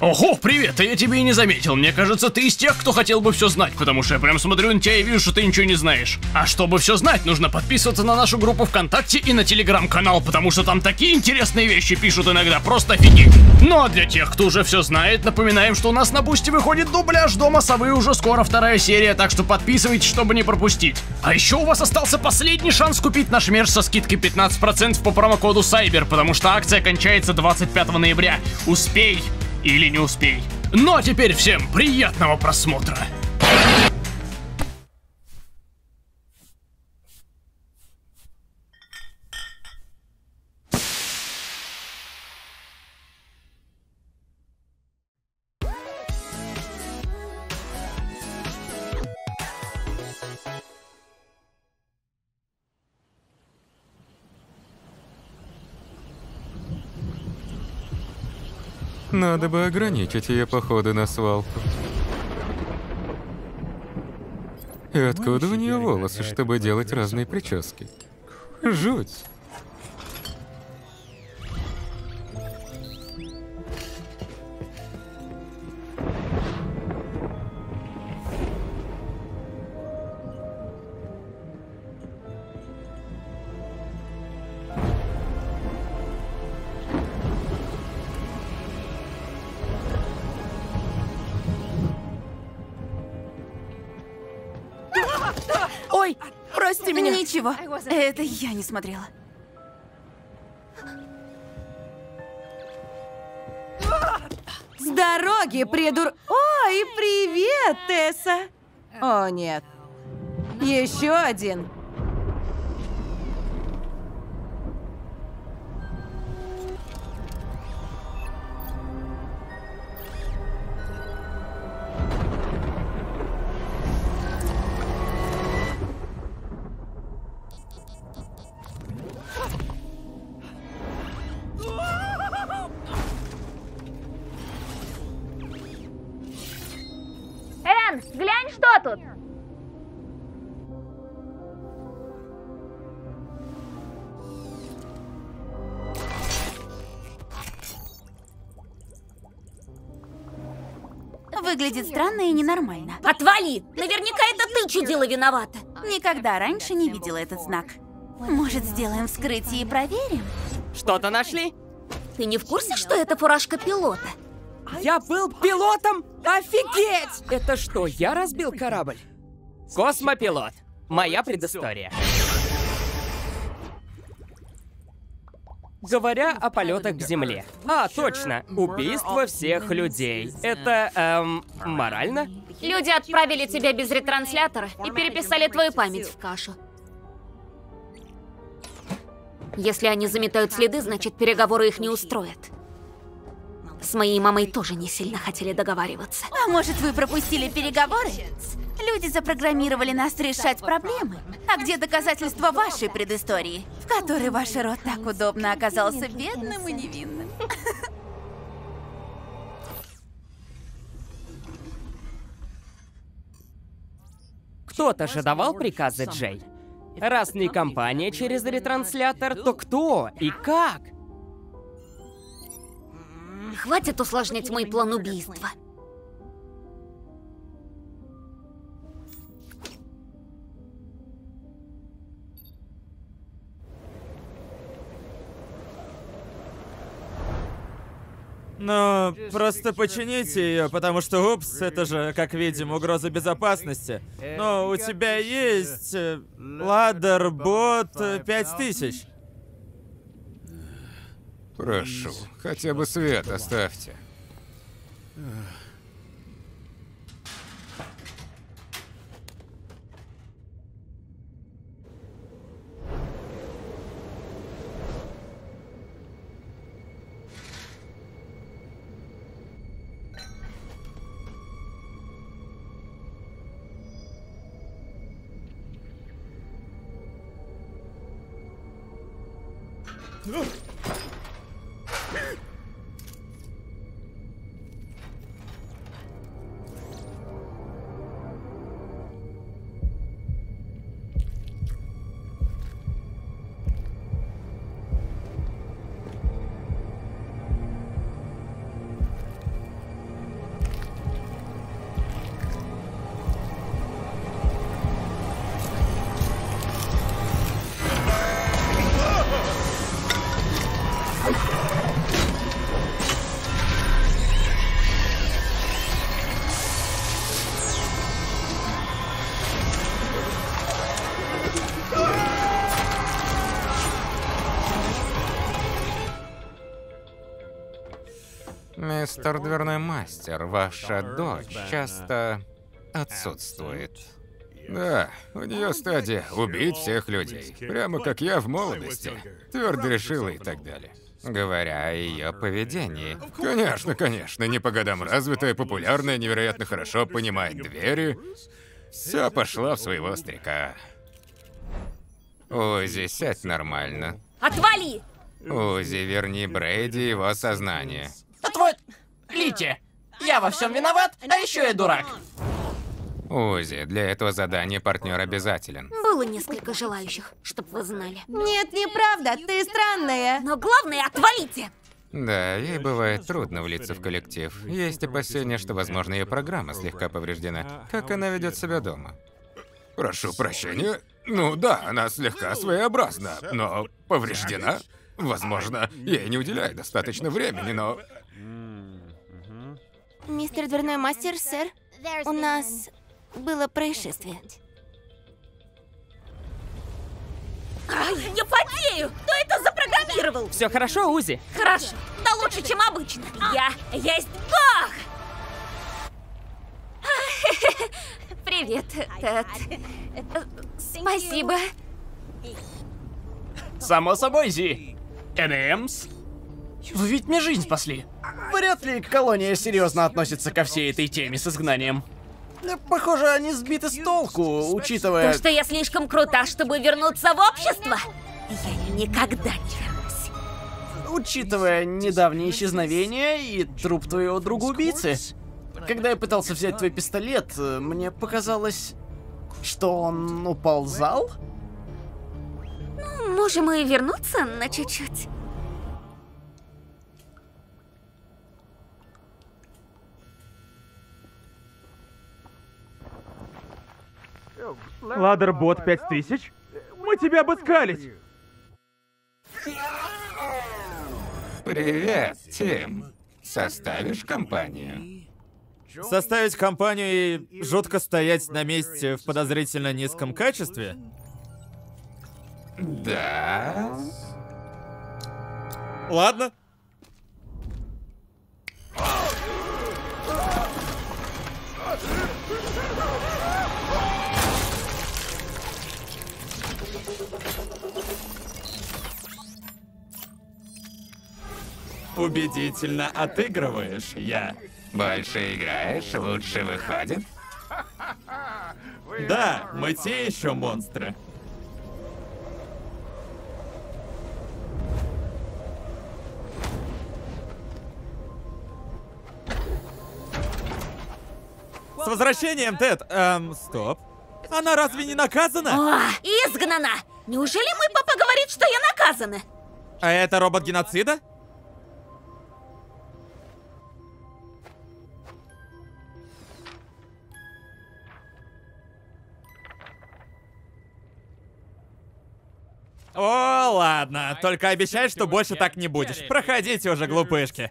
Ого, привет, я тебя и не заметил. Мне кажется, ты из тех, кто хотел бы все знать, потому что я прям смотрю на тебя и вижу, что ты ничего не знаешь. А чтобы все знать, нужно подписываться на нашу группу ВКонтакте и на Телеграм-канал, потому что там такие интересные вещи пишут иногда, просто офигеть. Ну а для тех, кто уже все знает, напоминаем, что у нас на Бусти выходит дубляж Дома Совы, уже скоро 2-я серия, так что подписывайтесь, чтобы не пропустить. А еще у вас остался последний шанс купить наш мерч со скидкой 15% по промокоду Cyber, потому что акция кончается 25 ноября. Успей или не успей. Ну а теперь всем приятного просмотра. Надо бы ограничить ее походы на свалку. И откуда у нее волосы, чтобы делать разные прически? Жуть. Ой, прости меня. Ничего, это я не смотрела. С дороги, придур... Ой, привет, Тесса. О, нет. Еще один. Энн, глянь, что тут! Выглядит странно и ненормально. Отвали! Наверняка это ты, чудила, виновата. Никогда раньше не видела этот знак. Может, сделаем вскрытие и проверим? Что-то нашли? Ты не в курсе, что это фуражка пилота? Я был пилотом? Офигеть! Это что, я разбил корабль? Космопилот. Моя предыстория. Говоря о полетах к Земле. А, точно. Убийство всех людей. Это, морально? Люди отправили тебя без ретранслятора и переписали твою память в кашу. Если они заметают следы, значит, переговоры их не устроят. С моей мамой тоже не сильно хотели договариваться. А может, вы пропустили переговоры? Люди запрограммировали нас решать проблемы. А где доказательства вашей предыстории, в которой ваш род так удобно оказался бедным и невинным? Кто-то же давал приказы, Джей. Раз не компания через ретранслятор, то кто и как? Хватит усложнять мой план убийства. Ну, просто почините ее, потому что, упс, это же, как видим, угроза безопасности. Но у тебя есть ладдер-бот 5000. Прошу, хотя бы свет оставьте. Мистер дверной мастер, ваша дочь часто отсутствует. Да, у нее стадия убить всех людей. Прямо как я в молодости. Твердо решила и так далее. Говоря о ее поведении. Конечно, конечно, не по годам развитая, популярная, невероятно хорошо понимает двери. Все пошла в своего старика. Узи, сядь нормально. Отвали! Узи, верни Брейди его сознание. Лити, я во всем виноват, а еще я дурак. Узи, для этого задания партнер обязателен. Было несколько желающих, чтоб вы знали. Нет, неправда, ты странная. Но главное, отвалите! Да, ей бывает трудно влиться в коллектив. Есть опасения, что, возможно, ее программа слегка повреждена. Как она ведет себя дома? Прошу прощения. Ну да, она слегка своеобразна, но повреждена. Возможно, ей не уделяют достаточно времени, но... Мистер дверной мастер, сэр, у нас было происшествие. Ай, я потею! Кто это запрограммировал? Все хорошо, Узи? Хорошо, да лучше, чем обычно. Я есть Бог! Привет, Тед. Спасибо. Само собой, Зи. НМС? Вы ведь мне жизнь спасли. Вряд ли колония серьезно относится ко всей этой теме с изгнанием. Похоже, они сбиты с толку, учитывая... То, что я слишком крута, чтобы вернуться в общество, я никогда не вернусь. Учитывая недавнее исчезновение и труп твоего друга-убийцы. Когда я пытался взять твой пистолет, мне показалось, что он уползал. Ну, можем и вернуться на чуть-чуть. Ладербот 5000? Мы тебя обыскались! Привет, Тим. Составишь компанию? Составить компанию и жутко стоять на месте в подозрительно низком качестве? Да. Ладно. Убедительно отыгрываешь, я. Больше играешь, лучше выходит. Да, мы те еще монстры. С возвращением, Тед. Стоп. Она разве не наказана? О, изгнана! Неужели мой папа говорит, что я наказана? А это робот геноцида? О, ладно. Только обещай, что больше так не будешь. Проходите уже, глупышки.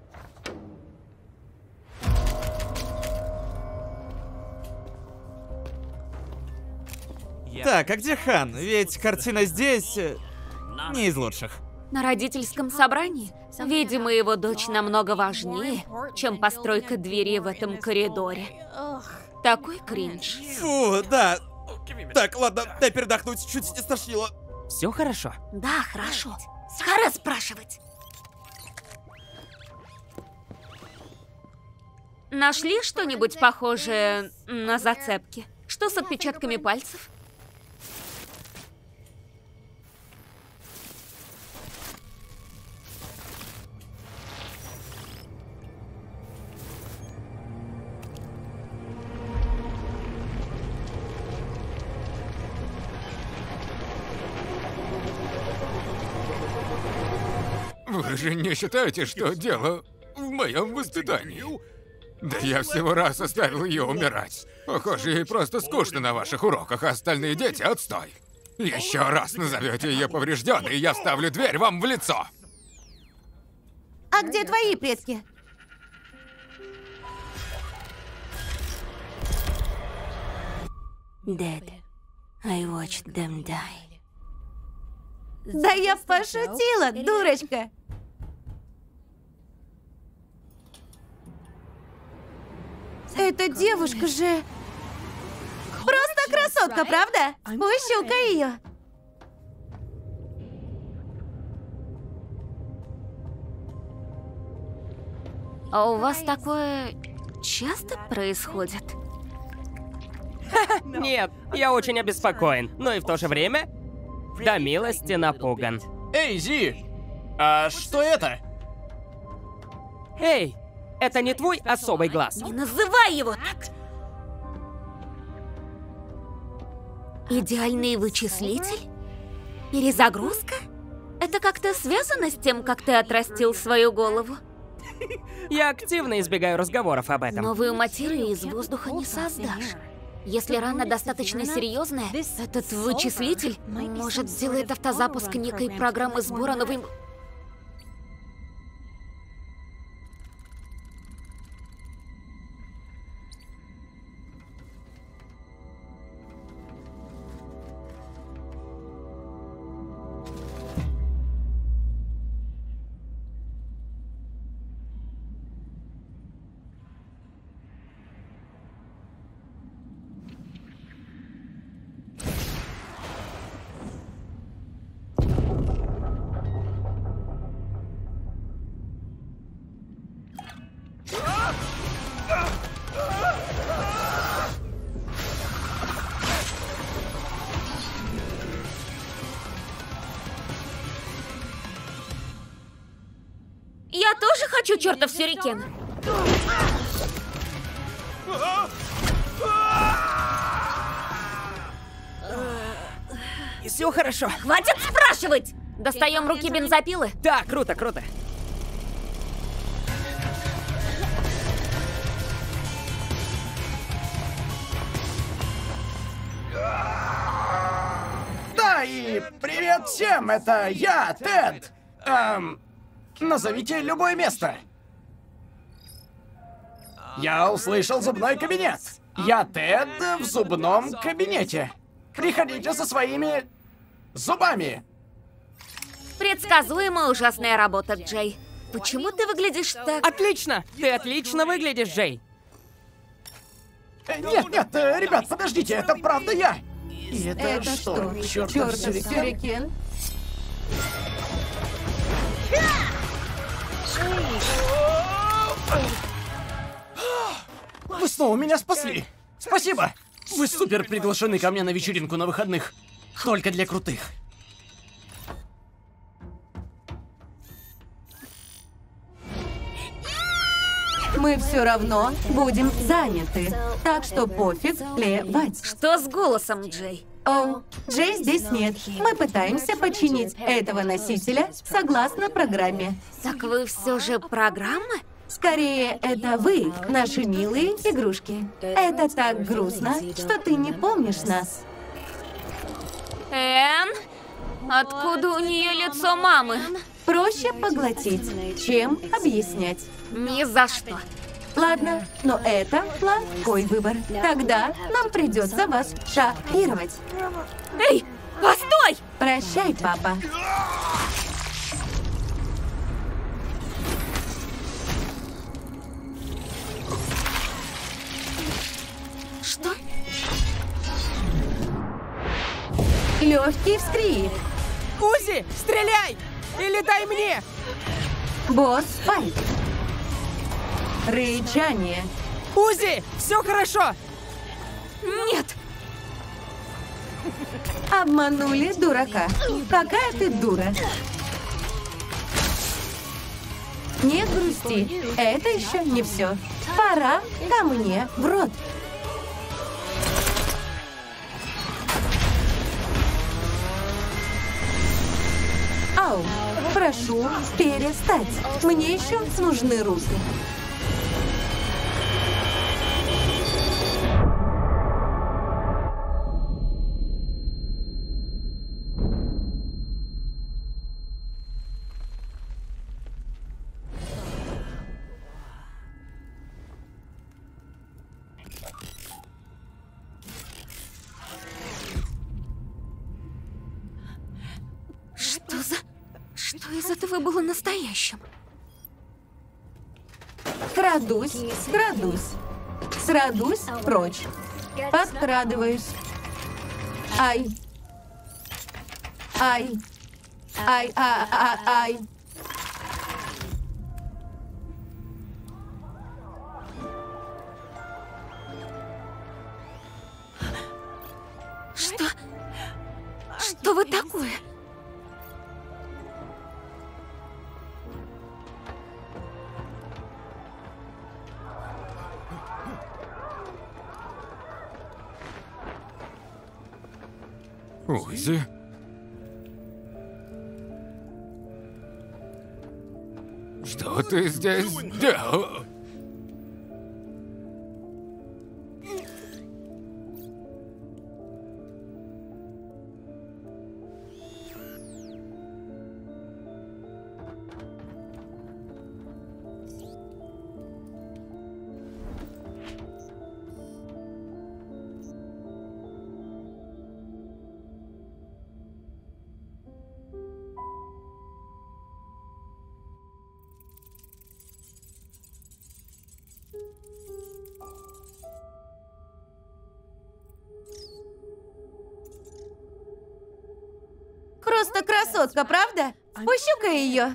Так, а где Хан? Ведь картина здесь не из лучших. На родительском собрании? Видимо, его дочь намного важнее, чем постройка двери в этом коридоре. Такой кринж. Фу, да. Так, ладно, дай передохнуть, чуть не стошнило. Все хорошо. Да, хорошо. Пора спрашивать. Нашли что-нибудь похожее на зацепки? Что с отпечатками пальцев? Вы же не считаете, что дело в моем воспитании? Да я всего раз оставил ее умирать. Похоже, ей просто скучно на ваших уроках, а остальные дети отстой. Еще раз назовете ее поврежденной, и я вставлю дверь вам в лицо. А где твои предки? Dead. I watched them die. Да я пошутила, дурочка. Эта девушка же... Просто красотка, правда? Ущукай ее. А у вас такое часто происходит? Нет, я очень обеспокоен, но и в то же время до милости напуган. Эй, Зи! А что это? Эй, это не твой особый глаз. Не называй его так! Идеальный вычислитель? Перезагрузка? Это как-то связано с тем, как ты отрастил свою голову? Я активно избегаю разговоров об этом. Новую материю из воздуха не создашь. Если рана достаточно серьезная, этот вычислитель, может, сделает автозапуск некой программы сбора новой... Я тоже хочу чертов сюрикен. Все хорошо. Хватит спрашивать! Достаем руки бензопилы. Да, круто, круто. Да, и привет всем, это я, Тед. Назовите любое место. Я услышал зубной кабинет. Я Тед в зубном кабинете. Приходите со своими зубами. Предсказуемая ужасная работа, Джей. Почему ты выглядишь так... Отлично! Ты отлично выглядишь, Джей. Нет, ребят, подождите, это правда я. И это что? Чёртов сюрикен? Вы снова меня спасли. Спасибо. Вы супер приглашены ко мне на вечеринку на выходных. Только для крутых. Мы все равно будем заняты, так что пофиг плевать. Что с голосом, Джей? О, Джей здесь нет. Мы пытаемся починить этого носителя согласно программе. Так вы все же программа? Скорее, это вы, наши милые игрушки. Это так грустно, что ты не помнишь нас. Энн? Откуда у нее лицо мамы? Проще поглотить, чем объяснять. Ни за что. Ладно, но это плохой выбор. Тогда нам придется вас шокировать. Эй, постой! Прощай, папа. Что? Легкий вскрик. Узи, стреляй! Или дай мне! Босс-файт. Рычание. Узи, все хорошо! Нет! Обманули дурака. Какая ты дура. Не грусти, это еще не все. Пора ко мне в рот. Ау, прошу перестать. Мне еще нужны руки. Что из этого было настоящим? Крадусь, крадусь. Скрадусь прочь. Подкрадываюсь. Ай. Ай. Ай. Что вы такое? Узи? Что ты здесь делал? Просто красотка, правда? Пощупай ее.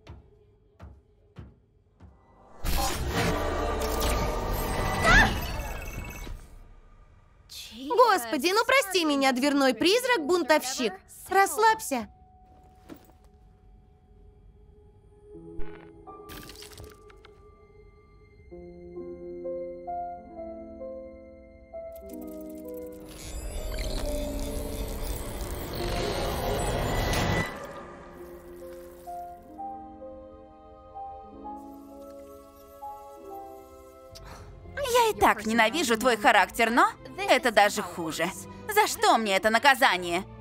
Господи, ну прости меня, дверной призрак-бунтовщик. Расслабься. Я и так ненавижу твой характер, но это даже хуже. За что мне это наказание?